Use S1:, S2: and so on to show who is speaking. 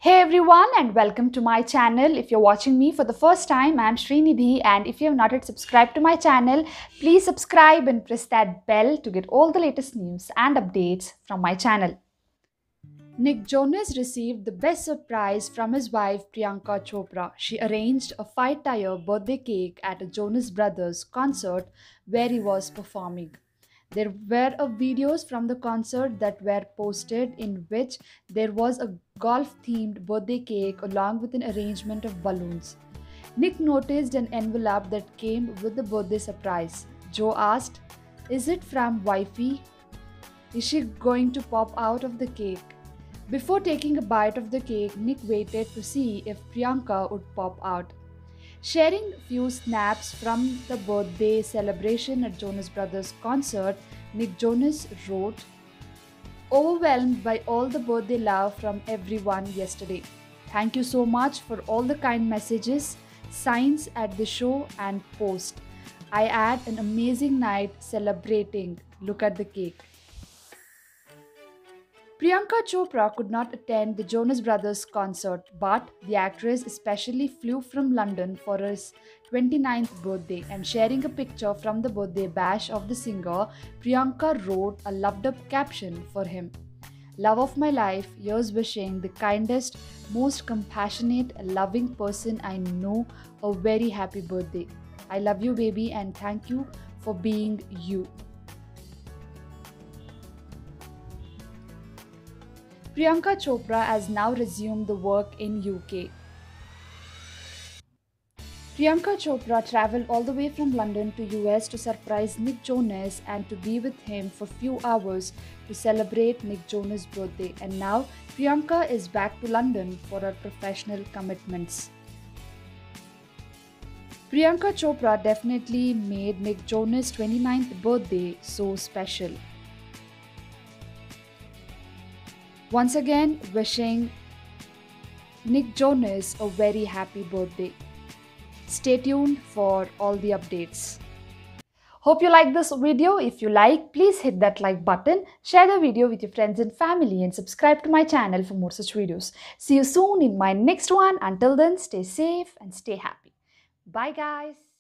S1: Hey everyone and welcome to my channel. If you're watching me for the first time, I'm Srinidhi, and if you have not yet subscribed to my channel, please subscribe and press that bell to get all the latest news and updates from my channel. Nick Jonas received the best surprise from his wife Priyanka Chopra. She arranged a 5-tier birthday cake at a Jonas Brothers concert where he was performing. There were videos from the concert that were posted in which there was a golf themed birthday cake along with an arrangement of balloons. Nick noticed an envelope that came with the birthday surprise. Joe asked, "Is it from wifey? Is she going to pop out of the cake?" Before taking a bite of the cake, Nick waited to see if Priyanka would pop out. Sharing a few snaps from the birthday celebration at Jonas Brothers concert, Nick Jonas wrote, "Overwhelmed by all the birthday love from everyone yesterday. Thank you so much for all the kind messages, signs at the show and post. I had an amazing night celebrating. Look at the cake." Priyanka Chopra could not attend the Jonas Brothers concert, but the actress especially flew from London for his 29th birthday, and sharing a picture from the birthday bash of the singer, Priyanka wrote a loved-up caption for him. "Love of my life, here's wishing the kindest, most compassionate, loving person I know a very happy birthday. I love you, baby, and thank you for being you." Priyanka Chopra has now resumed the work in UK. Priyanka Chopra travelled all the way from London to US to surprise Nick Jonas and to be with him for few hours to celebrate Nick Jonas' birthday. And now Priyanka is back to London for her professional commitments. Priyanka Chopra definitely made Nick Jonas' 29th birthday so special. Once again, wishing Nick Jonas a very happy birthday. Stay tuned for all the updates. Hope you like this video. If you like, please hit that like button, share the video with your friends and family, and subscribe to my channel for more such videos. See you soon in my next one. Until then, stay safe and stay happy. Bye guys.